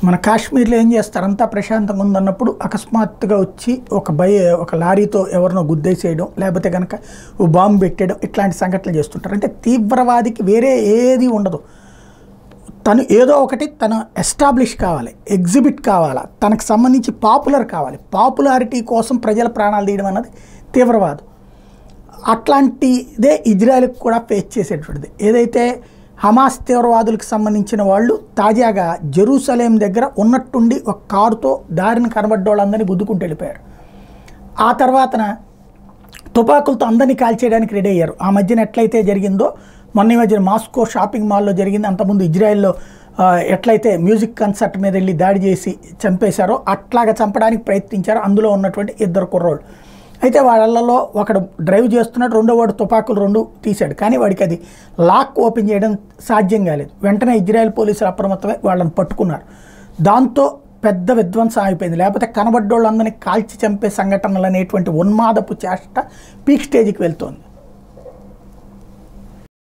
మన కాశ్మీర్లో ఏం చేస్తారు, అంతా ప్రశాంతంగా ఉందన్నప్పుడు అకస్మాత్తుగా వచ్చి ఒక లారీతో ఎవరినో గుద్దేసేయడం, లేకపోతే కనుక ఓ బాంబు పెట్టేయడం, ఇట్లాంటి సంఘటనలు చేస్తుంటారు. అంటే తీవ్రవాదికి వేరే ఏది ఉండదు, తను ఏదో ఒకటి తను ఎస్టాబ్లిష్ కావాలి, ఎగ్జిబిట్ కావాలా, తనకు సంబంధించి పాపులర్ కావాలి. పాపులారిటీ కోసం ప్రజల ప్రాణాలు తీయడం అన్నది తీవ్రవాదం. అట్లాంటిదే ఇజ్రాయెల్కి కూడా ఫేస్ చేసేటువంటిది. ఏదైతే హమాస్ తీవ్రవాదులకు సంబంధించిన వాళ్ళు తాజాగా జెరూసలేం దగ్గర ఉన్నట్టుండి ఒక కారుతో దారిని కనబడ్డ వాళ్ళందరినీ గుద్దుకుంటూ వెళ్ళిపోయారు. ఆ తర్వాతన తుపాకులతో అందరినీ కాల్చేయడానికి రెడీ అయ్యారు. ఆ మధ్యన ఎట్లయితే జరిగిందో, మొన్న ఈ మధ్యన మాస్కో షాపింగ్ మాల్లో జరిగింది, అంతకుముందు ఇజ్రాయెల్లో ఎట్లయితే మ్యూజిక్ కన్సర్ట్ మీద వెళ్ళి దాడి చేసి చంపేశారో అట్లాగా చంపడానికి ప్రయత్నించారు. అందులో ఉన్నటువంటి 2 కుర్రోళ్ళు. అయితే వాళ్ళలో ఒకడు డ్రైవ్ చేస్తున్నాడు, రెండో వాడు తుపాకులు 2 తీశాడు. కానీ వాడికి అది లాక్ ఓపెన్ చేయడం సాధ్యం కాలేదు. వెంటనే ఇజ్రాయెల్ పోలీసులు అప్రమత్తమై వాళ్ళని పట్టుకున్నారు. దాంతో పెద్ద విధ్వంసం అయిపోయింది. లేకపోతే కనబడ్డోళ్ళందరినీ కాల్చి చంపే సంఘటనలు అనేటువంటి ఉన్మాదపు చేష్ట పీక్ స్టేజ్కి వెళ్తోంది.